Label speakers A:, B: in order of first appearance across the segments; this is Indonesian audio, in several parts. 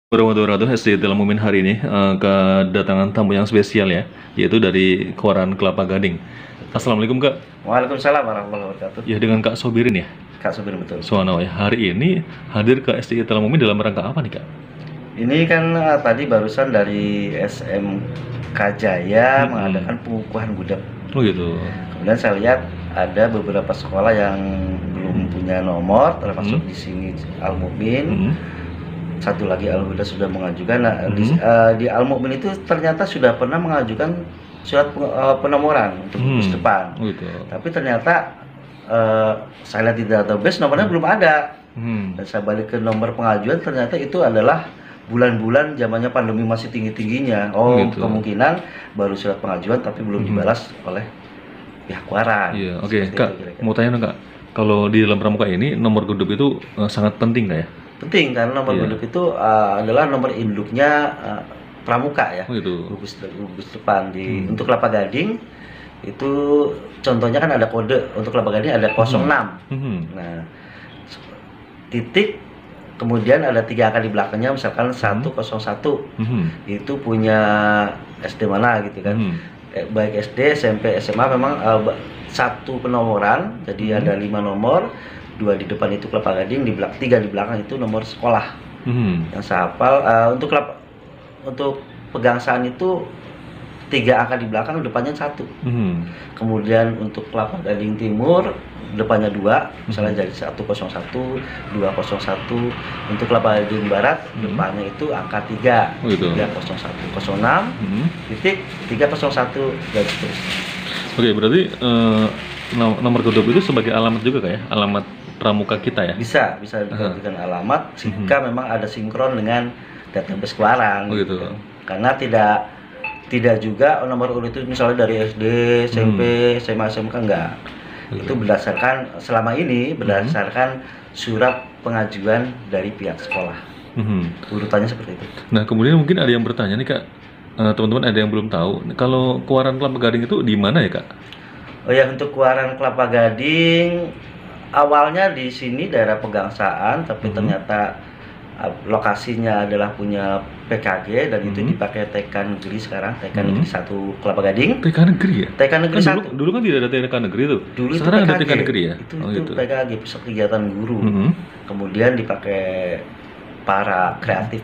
A: Warahmatullahi wabarakatuh. SD dalam momen hari ini kedatangan tamu yang spesial ya, yaitu dari Koran Kelapa Gading. Assalamualaikum Kak.
B: Waalaikumsalam warahmatullahi wabarakatuh.
A: Ya, dengan Kak Sobirin ya.
B: Kak Subir, betul.
A: Soano ya. Hari ini hadir ke SD dalam momen dalam rangka apa nih Kak?
B: Ini kan tadi barusan dari SMK Jaya mengadakan pengukuhan gudeg.
A: Oh gitu.
B: Kemudian saya lihat ada beberapa sekolah yang belum punya nomor, termasuk di sini Al Mukmin. Satu lagi Al Huda sudah mengajukan. Nah, di Al Mukmin itu ternyata sudah pernah mengajukan surat penomoran untuk gugus depan.
A: Oh gitu.
B: Tapi ternyata saya lihat di database nomornya belum ada. Dan saya balik ke nomor pengajuan, ternyata itu adalah bulan-bulan zamannya pandemi masih tinggi-tingginya. Oh gitu. Kemungkinan baru surat pengajuan tapi belum dibalas oleh pihak Koran.
A: Iya, oke. Kak, mau tanya dong Kak, kalau di dalam pramuka ini nomor gudeg itu sangat penting nggak ya?
B: Penting, karena nomor gudeg itu adalah nomor induknya pramuka ya.
A: Oh gitu.
B: Gugus depan di untuk Kelapa Gading itu contohnya kan ada kode. Untuk Kelapa Gading ada 06. Nah, titik, kemudian ada 3 angka di belakangnya, misalkan 101. Itu punya SD mana gitu kan. Baik SD, SMP, SMA memang satu penomoran, jadi ada 5 nomor. 2 di depan itu Kelapa Gading, 3 di belakang itu nomor sekolah. Yang saya hafal untuk pegangsaan itu 3 angka di belakang, depannya 1. Kemudian untuk Kelapa Gading Timur depannya 2, misalnya jadi 101, 201. Untuk Kelapa Gading Barat depannya itu angka 3, 301, 06, titik 301 dan seterusnya.
A: Oke, berarti nomor gudeg itu sebagai alamat juga kayak alamat pramuka kita ya?
B: Bisa dijadikan alamat jika memang ada sinkron dengan database Koran.
A: Oh gitu.
B: Karena tidak juga nomor urut itu misalnya dari SD, SMP, SMA, SMK enggak. Itu berdasarkan selama ini berdasarkan surat pengajuan dari pihak sekolah. Urutannya seperti itu.
A: Nah, kemudian mungkin ada yang bertanya nih Kak, teman-teman ada yang belum tahu, kalau Koran Kelapa Gading itu di mana ya Kak?
B: Oh ya, untuk Koran Kelapa Gading awalnya di sini daerah Pegangsaan, tapi ternyata lokasinya adalah punya PKG dan itu dipakai TK Negeri sekarang, TK Negeri 1 Kelapa Gading.
A: TK Negeri ya?
B: TK Negeri
A: kan
B: 1.
A: Dulu kan tidak ada TK Negeri tuh.
B: Dulu
A: sekarang
B: itu
A: ada TK Negeri ya?
B: Itu PKG, Pusat Kegiatan Guru. Kemudian dipakai para kreatif.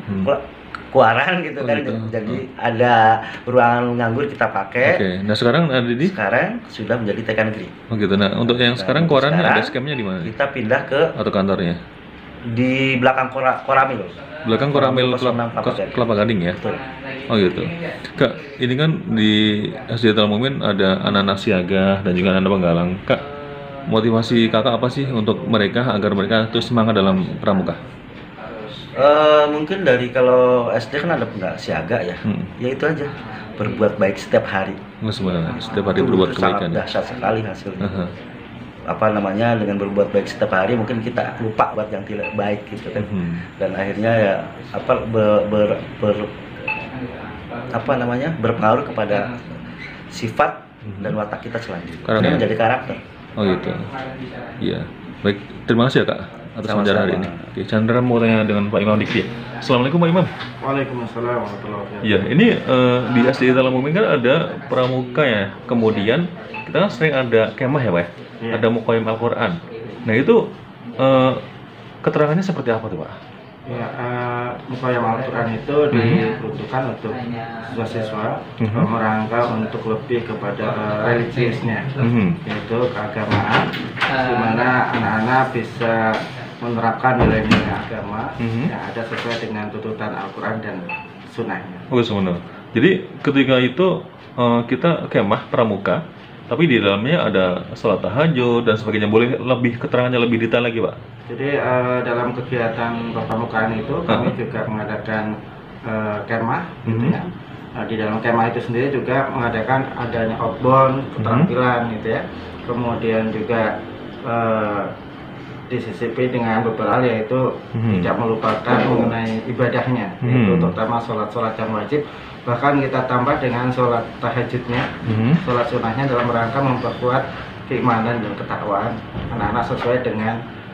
B: Koran gitu kan, jadi ada ruangan nganggur kita pakai.
A: Oke, nah sekarang ada di?
B: Sekarang sudah menjadi TK Negeri.
A: Oh gitu, nah untuk yang sekarang Korannya ada skemnya di mana?
B: Kita pindah ke
A: atau kantornya?
B: Di belakang Koramil.
A: Belakang Koramil Kelapa Gading ya?
B: Betul.
A: Oh gitu. Kak, ini kan di SD Al Mukmin ada anak-anak siaga dan juga anak penggalang. Kak, motivasi kakak apa sih untuk mereka agar mereka terus semangat dalam pramuka?
B: Mungkin dari kalau SD kan ada penggalang siaga ya, ya itu aja, berbuat baik setiap hari.
A: Sebenarnya setiap hari berbuat kebaikan.
B: Sangat dahsyat sekali hasilnya. Apa namanya, dengan berbuat baik setiap hari mungkin kita lupa buat yang tidak baik gitu kan. Dan akhirnya ya berpengaruh kepada sifat dan watak kita selanjutnya. Karena menjadi karakter.
A: Oh gitu. Iya. Baik, terima kasih ya Kak atas wawancara hari ini. Oke, Chandra mau tanya dengan Pak Imam Dikti. Assalamualaikum Pak Imam.
B: Waalaikumsalam warahmatullahi wabarakatuh.
A: Iya, ini di SD Al Mukmin kan ada pramuka ya. Kemudian kita kan sering ada kemah ya Pak. Ada Muqayyim Al-Quran. Nah itu keterangannya seperti apa tuh Pak?
C: Ya, Muqayyim Al-Quran itu diperuntukkan untuk siswa-siswa merangka untuk lebih kepada religiusnya, yaitu keagamaan, di mana anak-anak bisa menerapkan nilai-nilai agama yang ada sesuai dengan tuntutan Al-Quran dan sunnahnya.
A: Oh sebenarnya. Jadi ketika itu kita kemah pramuka, tapi di dalamnya ada sholat tahajud dan sebagainya. Boleh lebih keterangannya lebih detail lagi Pak?
C: Jadi dalam kegiatan pramukaan itu kami juga mengadakan kemah, gitu ya. Di dalam kemah itu sendiri juga mengadakan adanya outbound, keterampilan gitu ya. Kemudian juga disisipi dengan beberapa hal, yaitu tidak melupakan mengenai ibadahnya, yaitu terutama sholat-sholat yang wajib. Bahkan kita tambah dengan sholat tahajudnya, sholat sunnahnya, dalam rangka memperkuat keimanan dan ketakwaan anak-anak sesuai dengan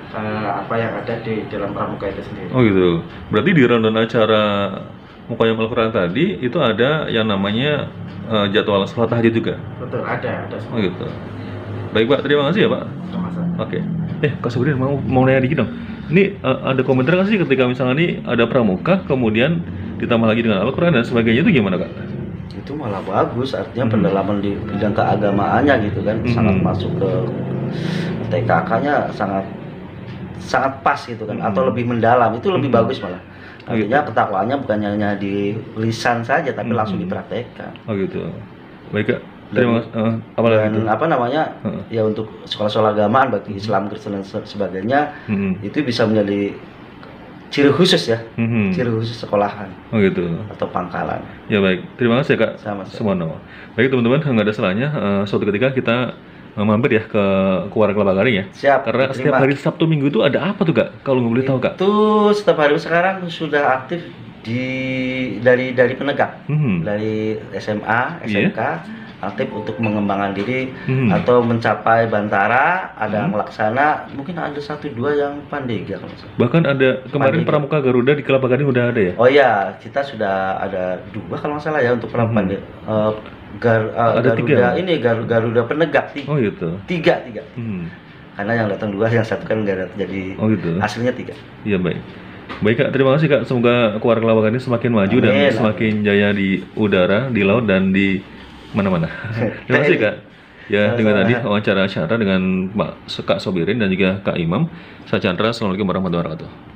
C: apa yang ada di dalam pramuka itu sendiri.
A: Oh gitu. Berarti di rundown acara Muqayyam Al-Quran tadi itu ada yang namanya jadwal sholat tahajud juga.
C: Betul, ada
A: Oh gitu. Baik Pak, terima kasih ya Pak.
C: sama-sama.
A: Oke. Kak Sobrin mau nanya dikit dong. Ini ada komentar nggak sih ketika misalnya ini ada pramuka kemudian ditambah lagi dengan Al-Quran dan sebagainya, itu gimana Kak?
B: Itu malah bagus, artinya pendalaman di bidang keagamaannya gitu kan, sangat masuk ke TKK-nya sangat pas gitu kan, atau lebih mendalam, itu lebih bagus malah. Artinya ketakwaannya bukan hanya di lisan saja tapi langsung dipraktekkan.
A: Oh gitu. Baik Kak. Terima kasih. Apalagi
B: Dan apa namanya ya untuk sekolah-sekolah agamaan bagi Islam, Kristen dan sebagainya itu bisa menjadi ciri khusus ya, ciri khusus sekolahan.
A: Oh gitu.
B: Atau pangkalan.
A: Ya baik, terima kasih ya Kak.
B: Sama-sama.
A: Semono. Baik teman-teman, nggak ada salahnya suatu ketika kita mampir ya ke Kuarang Kelapa Gading ya.
B: Siap.
A: Karena setiap hari Sabtu Minggu itu ada apa tuh Kak? Kalau nggak boleh tahu Kak?
B: Itu setiap hari sekarang sudah aktif dari penegak, dari SMA, SMK. Aktif untuk mengembangkan diri atau mencapai bantara, ada yang laksana, mungkin ada 1-2 yang pandega kalau misalnya.
A: Bahkan ada kemarin pramuka Garuda di Kelapa Gading udah ada ya?
B: Oh iya, kita sudah ada 2 kalau nggak salah ya untuk pramuka
A: ada
B: Garuda
A: 3.
B: ini Garuda penegak
A: Oh gitu.
B: 3. Karena yang datang 2, yang 1 kan nggak ada, jadi
A: gitu.
B: hasilnya 3.
A: Iya baik. Baik Kak, terima kasih Kak. Semoga Kuarang Kelapa Gading semakin maju dan semakin jaya di udara, di laut dan di mana-mana. Terima kasih Kak. Ya, dengan tadi wawancara dengan Kak Sobirin dan juga Kak Imam. Saya Chandra. Assalamualaikum warahmatullahi wabarakatuh.